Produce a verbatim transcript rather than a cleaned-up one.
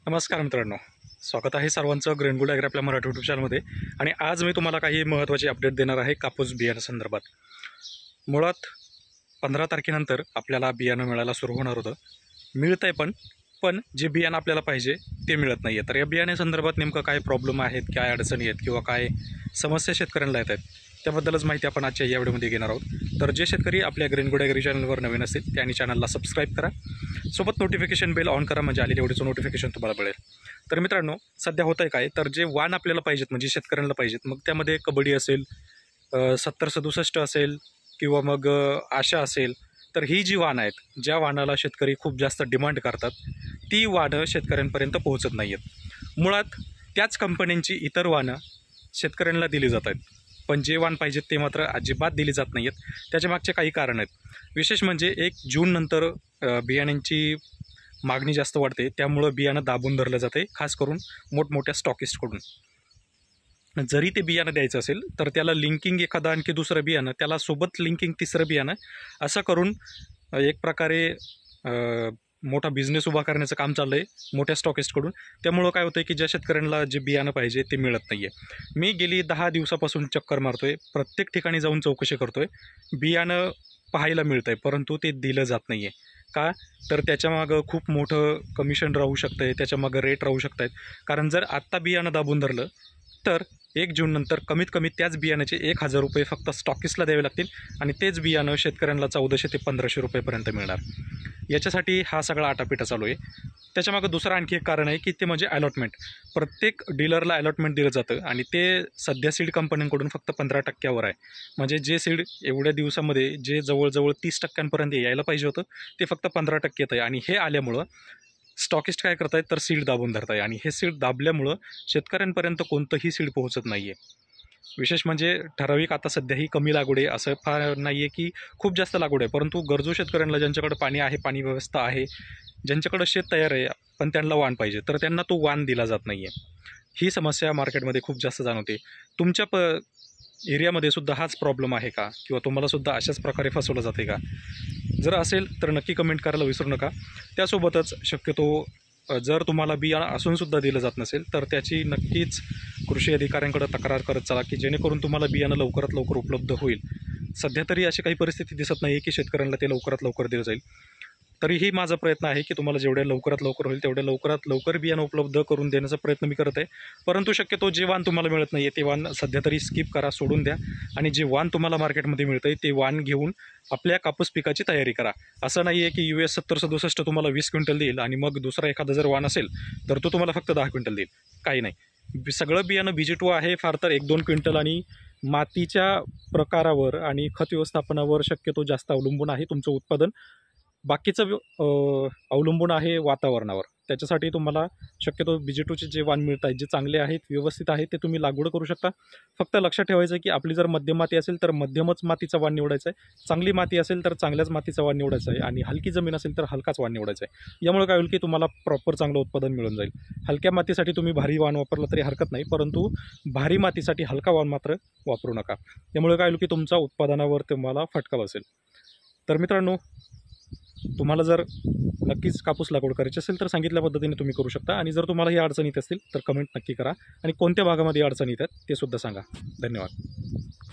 नमस्कार मित्रांनो, स्वागत आहे सर्वांचं ग्रेनगुड ॲग्री आपल्या मराठी यूट्यूब चॅनलमध्ये. आणि आज मी तुम्हाला काही महत्त्वाची अपडेट देणार आहे कापूस बियाणं संदर्भात. मुळात पंधरा तारखेनंतर आपल्याला बियाणं मिळायला सुरू होणार होतं, मिळतं आहे पण पण जे बियाणं आपल्याला पाहिजे ते मिळत नाही आहे. तर या बियाण्यासंदर्भात नेमकं काय प्रॉब्लेम आहेत, काय अडचणी आहेत किंवा काय समस्या शेतकऱ्यांना येत आहेत त्याबद्दलच माहिती आपण आजच्या या व्हिडिओमध्ये घेणार आहोत. तर जे शेतकरी आपल्या ग्रेनगुड ॲग्री चॅनलवर नवीन असतील त्यांनी चॅनलला सबस्क्राईब करा, सोबत नोटिफिकेशन बेल ऑन करा, म्हणजे आलेल्या व्हिडिओचं नोटिफिकेशन तुम्हाला मिळेल. तर मित्रांनो, सध्या होतं आहे काय, तर जे वाण आपल्याला पाहिजेत म्हणजे शेतकऱ्यांना पाहिजेत, मग त्यामध्ये कबड्डी असेल, सत्तर सदुसष्ट असेल किंवा मग आशा असेल, तर ही जी वाणं आहेत, ज्या वाणाला शेतकरी खूप जास्त डिमांड करतात, ती वाणं शेतकऱ्यांपर्यंत पोहोचत नाही आहेत. मुळात त्याच कंपन्यांची इतर वाणं शेतकऱ्यांना दिली जात आहेत, पण जे वाण पाहिजेत ते मात्र अजिबात दिली जात नाही आहेत. त्याच्या मागचे काही कारण आहेत. विशेष म्हणजे एक जूननंतर बियाण्यांची मागणी जास्त वाढते, त्यामुळं बियाणं दाबून धरलं जाते, खास करून मोठमोठ्या स्टॉकिस्टकडून. जरी ते बियाणं द्यायचं असेल तर त्याला लिंकिंग एखादं आणखी दुसरं बियाणं, त्याला सोबत लिंकिंग तिसरं बियाणं, असं करून एक प्रकारे मोठा बिझनेस उभा करण्याचं काम चाललं आहे मोठ्या स्टॉकिस्टकडून. त्यामुळं काय होतं आहे की ज्या शेतकऱ्यांना जे बियाणं पाहिजे ते मिळत नाही आहे. मी गेली दहा दिवसापासून चक्कर मारतो आहे, प्रत्येक ठिकाणी जाऊन चौकशी करतो आहे. बियाणं पाहायला मिळतं आहे परंतु ते दिलं जात नाही आहे. का तर त्याच्यामागं खूप मोठं कमिशन राहू शकतं आहे, त्याच्यामागं रेट राहू शकत आहेत. कारण जर आत्ता बियाणं दाबून धरलं तर एक जूननंतर कमीत कमी त्याच बियाण्याचे एक हजार रुपये फक्त स्टॉकिस्टला द्यावे लागतील आणि तेच बियाणं शेतकऱ्यांना चौदाशे ते पंधराशे रुपयेपर्यंत मिळणार. याच्यासाठी हा सगळा आटापिटा चालू आहे. त्याच्यामागं दुसरं आणखी एक कारण आहे की ते म्हणजे अलॉटमेंट. प्रत्येक डीलरला अलॉटमेंट दिलं जातं आणि ते सध्या सीड कंपन्यांकडून फक्त पंधरा टक्क्यावर आहे. म्हणजे जे सीड एवढ्या दिवसामध्ये जे जवळजवळ तीस टक्क्यांपर्यंत यायला पाहिजे होतं ते फक्त पंधरा टक्के येतं आहे. आणि हे आल्यामुळं स्टॉकिस्ट काय करत आहेत तर सीड दाबून धरत आहे, आणि हे सीड दाबल्यामुळं शेतकऱ्यांपर्यंत कोणतंही सीड पोहोचत नाही आहे. विशेष म्हणजे ठराविक आता सध्याही कमी लागवड आहे, असं फार नाही आहे की खूप जास्त लागवड आहे, परंतु गरजू शेतकऱ्यांना ज्यांच्याकडे पाणी आहे, पाणी व्यवस्था आहे, ज्यांच्याकडं शेत तयार आहे पण त्यांना वाण पाहिजे, तर त्यांना तो वाण दिला जात नाही आहे. ही समस्या मार्केटमध्ये खूप जास्त जाणवते. तुमच्या प एरियामध्ये सुद्धा हाच प्रॉब्लेम आहे का, किंवा तुम्हालासुद्धा अशाच प्रकारे फसवलं जाते का? जर असेल तर नक्की कमेंट करायला विसरू नका. त्यासोबतच शक्यतो जर तुम्हाला बियाणं असूनसुद्धा दिलं जात नसेल तर त्याची नक्कीच कृषी अधिकाऱ्यांकडे तक्रार करत चला, की जेणेकरून तुम्हाला बियाणं लवकरात लवकर उपलब्ध होईल. सध्या तरी अशी काही परिस्थिती दिसत नाही की शेतकऱ्यांना ते लवकरात लवकर दिलं जाईल. तरीही माझा प्रयत्न आहे की तुम्हाला जेवढ्या लवकरात लवकर होईल तेवढ्या लवकरात लवकर बियाणं उपलब्ध करून देण्याचा प्रयत्न मी करत आहे. परंतु शक्यतो जे वाण तुम्हाला मिळत नाही आहे ते वाण सध्या तरी स्किप करा, सोडून द्या, आणि जे वाण तुम्हाला मार्केटमध्ये मिळतं आहे ते वाण घेऊन आपल्या कापूस पिकाची तयारी करा. असं नाही आहे की यू एस सत्तर सदुसष्ट तुम्हाला वीस क्विंटल देईल आणि मग दुसरा एखादा जर वाण असेल तर तो तुम्हाला फक्त दहा क्विंटल देईल. काही नाही, सगळं बियाणं बी जी टू आहे, फार तर एक दोन क्विंटल, आणि मातीच्या प्रकारावर आणि खत व्यवस्थापनावर शक्यतो जास्त अवलंबून आहे तुमचं उत्पादन. बाकीचं अवलंबून आहे वातावरणावर. त्याच्यासाठी तुम्हाला शक्यतो बी जी टूचे जे वाण मिळत आहेत, जे चांगले आहेत, व्यवस्थित आहेत, ते तुम्ही लागवड करू शकता. फक्त लक्षात ठेवायचं आहे की आपली जर मध्यम माती असेल तर मध्यमच मातीचा वाण निवडायचा आहे, चांगली माती असेल तर चांगल्याच मातीचा वाण निवडायचा आहे, आणि हलकी जमीन असेल तर हलकाच वाण निवडायचा आहे. यामुळे काय होईल की तुम्हाला प्रॉपर चांगलं उत्पादन मिळून जाईल. हलक्या मातीसाठी तुम्ही भारी वाण वापरलं तरी हरकत नाही, परंतु भारी मातीसाठी हलका वाण मात्र वापरू नका. त्यामुळे काय होईल की तुमचा उत्पादनावर तुम्हाला फटका बसेल. तर मित्रांनो, तुम्हाला जर नक्कीच कापूस लागवड करायची असेल तर सांगितल्या पद्धतीने तुम्ही करू शकता. आणि जर तुम्हाला ही अडचणी येत असतील तर कमेंट नक्की करा, आणि कोणत्या भागामध्ये अडचणी येतात ते सुद्धा सांगा. धन्यवाद.